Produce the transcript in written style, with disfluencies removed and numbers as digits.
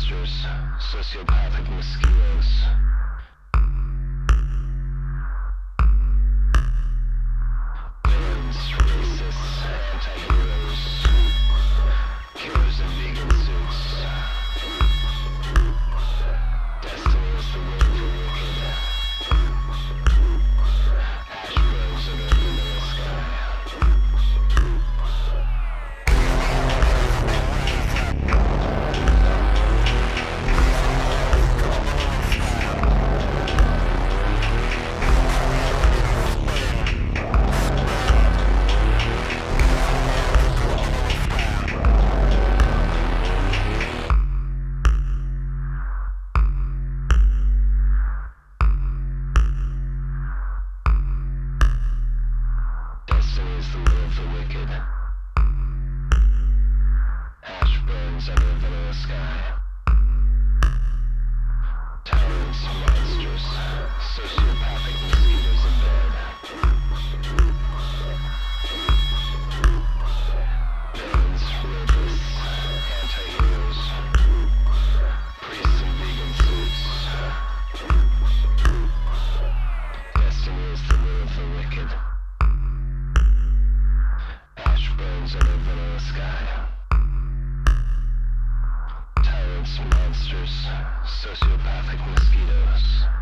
monsters, sociopathic mosquitoes. Villains, racists, anti-heroes, killers in vegan suits. Destiny is the will of the wicked. Ash grows in a vanilla sky. Destiny is the will of the wicked. Ash burns under a vanilla sky. Tyrants, monsters, sociopathic mosquitoes in bed. Villains, rapists, anti-heroes, priests in vegan suits. Destiny is the will of the wicked. Ash burns under a vanilla sky. Tyrants, monsters, sociopathic mosquitoes.